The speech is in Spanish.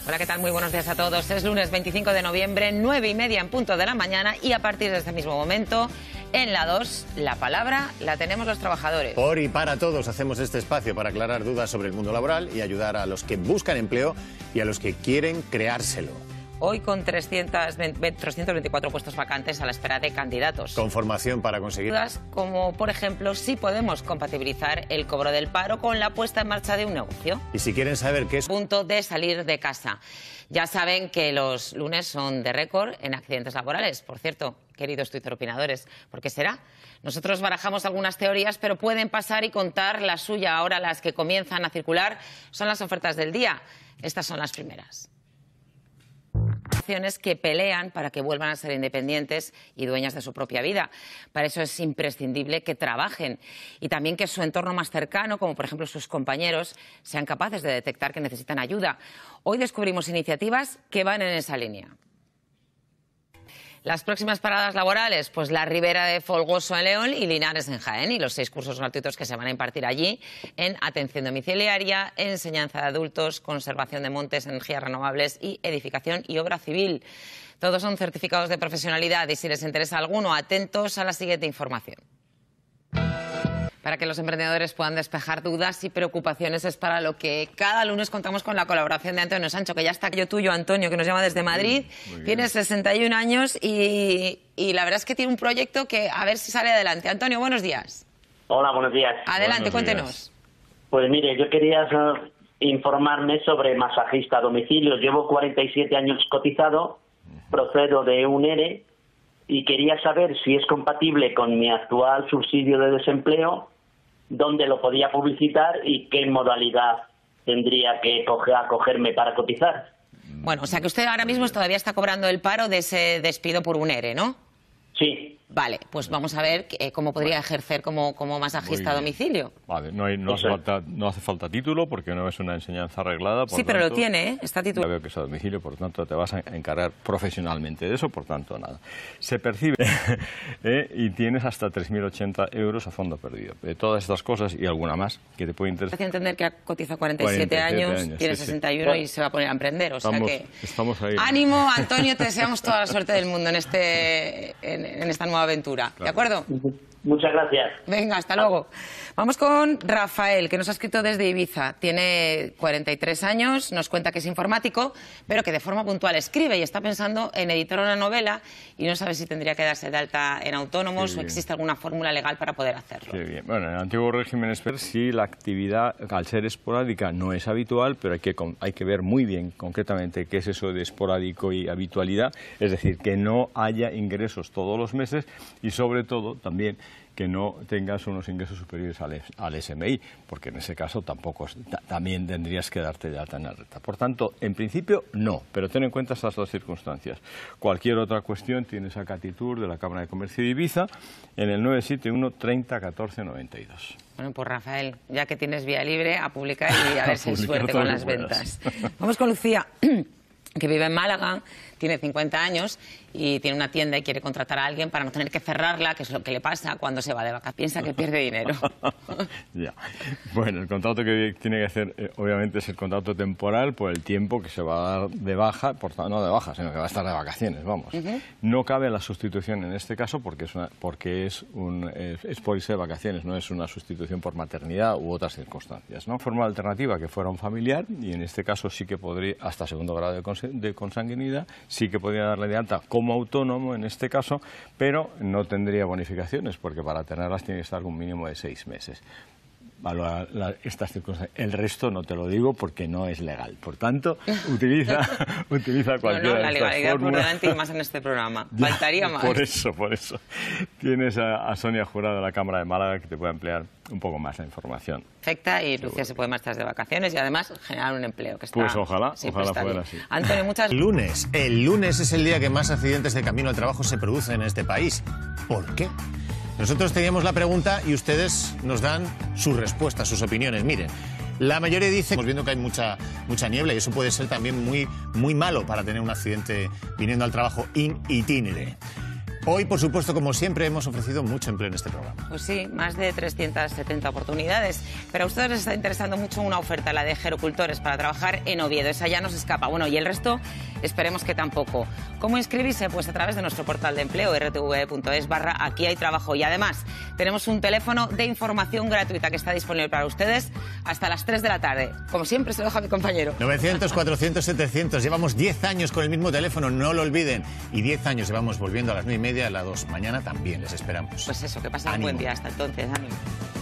Hola, ¿qué tal? Muy buenos días a todos. Es lunes 25 de noviembre, 9:30 en punto de la mañana y a partir de este mismo momento, en la 2, la palabra la tenemos los trabajadores. Por y para todos hacemos este espacio para aclarar dudas sobre el mundo laboral y ayudar a los que buscan empleo y a los que quieren creárselo. Hoy con 324 puestos vacantes a la espera de candidatos. Con formación para conseguir... Dudas como, por ejemplo, si podemos compatibilizar el cobro del paro con la puesta en marcha de un negocio. Y si quieren saber qué es... Punto de salir de casa. Ya saben que los lunes son de récord en accidentes laborales. Por cierto, queridos Twitter opinadores, ¿por qué será? Nosotros barajamos algunas teorías, pero pueden pasar y contar la suya. Ahora las que comienzan a circular son las ofertas del día. Estas son las primeras. Que pelean para que vuelvan a ser independientes y dueñas de su propia vida. Para eso es imprescindible que trabajen y también que su entorno más cercano, como por ejemplo sus compañeros, sean capaces de detectar que necesitan ayuda. Hoy descubrimos iniciativas que van en esa línea. Las próximas paradas laborales, pues la Ribera de Folgoso en León y Linares en Jaén, y los 6 cursos gratuitos que se van a impartir allí en atención domiciliaria, enseñanza de adultos, conservación de montes, energías renovables y edificación y obra civil. Todos son certificados de profesionalidad y si les interesa alguno, atentos a la siguiente información. Para que los emprendedores puedan despejar dudas y preocupaciones es para lo que cada lunes contamos con la colaboración de Antonio Sancho, que ya está yo tuyo, Antonio, que nos llama desde Madrid. Tiene 61 años y la verdad es que tiene un proyecto que a ver si sale adelante. Antonio, buenos días. Hola, buenos días. Adelante, buenos cuéntenos. días. Pues mire, yo quería informarme sobre masajista a domicilio. Llevo 47 años cotizado, procedo de un ERE y quería saber si es compatible con mi actual subsidio de desempleo, dónde lo podía publicitar y qué modalidad tendría que acogerme para cotizar. Bueno, o sea que usted ahora mismo todavía está cobrando el paro de ese despido por un ERE, ¿no? Sí. Vale, pues vamos a ver cómo podría ejercer como masajista a domicilio. Vale, no hace falta título porque no es una enseñanza arreglada. Sí, pero lo tiene, ¿eh? Está titulado. Ya veo que es a domicilio, por tanto te vas a encargar profesionalmente de eso, por tanto nada. Se percibe y tienes hasta 3.080 euros a fondo perdido. Todas estas cosas y alguna más que te puede interesar. Hace entender que ha cotizado 47 años, tiene 61 y se va a poner a emprender. O sea que estamos ahí. Ánimo, Antonio, te deseamos toda la suerte del mundo en esta nueva aventura. Claro. ¿De acuerdo? Muchas gracias. Venga, hasta luego. Vamos con Rafael, que nos ha escrito desde Ibiza. Tiene 43 años, nos cuenta que es informático, pero que de forma puntual escribe y está pensando en editar una novela y no sabe si tendría que darse de alta en autónomos o existe alguna fórmula legal para poder hacerlo. Qué bien. Bueno, en el antiguo régimen sí la actividad, al ser esporádica, no es habitual, pero hay que ver muy bien concretamente qué es eso de esporádico y habitualidad, es decir, que no haya ingresos todos los meses y sobre todo también que no tengas unos ingresos superiores al SMI, porque en ese caso también tendrías que darte de alta en la renta. Por tanto, en principio no, pero ten en cuenta estas dos circunstancias. Cualquier otra cuestión tienes a Catitur de la Cámara de Comercio de Ibiza en el 971 30 14 92. Bueno, pues Rafael, ya que tienes vía libre, a publicar y a ver si hay suerte con las ventas. Vamos con Lucía, que vive en Málaga, tiene 50 años y tiene una tienda y quiere contratar a alguien para no tener que cerrarla, que es lo que le pasa cuando se va de vacaciones. Piensa que pierde dinero. Ya. Bueno, el contrato que tiene que hacer, obviamente, es el contrato temporal por el tiempo que se va a dar de baja, no de baja, sino que va a estar de vacaciones, vamos. No cabe la sustitución en este caso porque es por irse de vacaciones, no es una sustitución por maternidad u otras circunstancias, ¿no? Forma alternativa que fuera un familiar y en este caso sí que podría, hasta segundo grado de consanguinidad, sí que podría darle de alta como autónomo en este caso, pero no tendría bonificaciones porque para tenerlas tiene que estar un mínimo de 6 meses. Estas circunstancias. El resto no te lo digo porque no es legal. Por tanto, utiliza cualquiera la de estas legalidad fórmulas. por delante y más en este programa. Faltaría más. Por eso. Tienes a Sonia Jurado de la Cámara de Málaga que te puede ampliar un poco más la información. Perfecta, y Lucía se puede marchar de vacaciones y además generar un empleo. Que está, pues ojalá fuera así. Antonio, muchas gracias. El lunes es el día que más accidentes de camino al trabajo se producen en este país. ¿Por qué? Nosotros teníamos la pregunta y ustedes nos dan sus respuestas, sus opiniones. Miren, la mayoría dice, estamos viendo que hay mucha niebla y eso puede ser también muy malo para tener un accidente viniendo al trabajo in itinere. Hoy, por supuesto, como siempre, hemos ofrecido mucho empleo en este programa. Pues sí, más de 370 oportunidades. Pero a ustedes les está interesando mucho una oferta, la de gerocultores, para trabajar en Oviedo. Esa ya nos escapa. Bueno, y el resto, esperemos que tampoco. ¿Cómo inscribirse? Pues a través de nuestro portal de empleo, rtv.es/aquí hay trabajo. Y además, tenemos un teléfono de información gratuita que está disponible para ustedes hasta las 3 de la tarde. Como siempre, se lo dejo a mi compañero. 900, 400, 700. Llevamos 10 años con el mismo teléfono, no lo olviden. Y 10 años llevamos volviendo a las 9:30 a las 2. Mañana también les esperamos. Pues eso, que pasen un buen día. Hasta entonces, ánimo.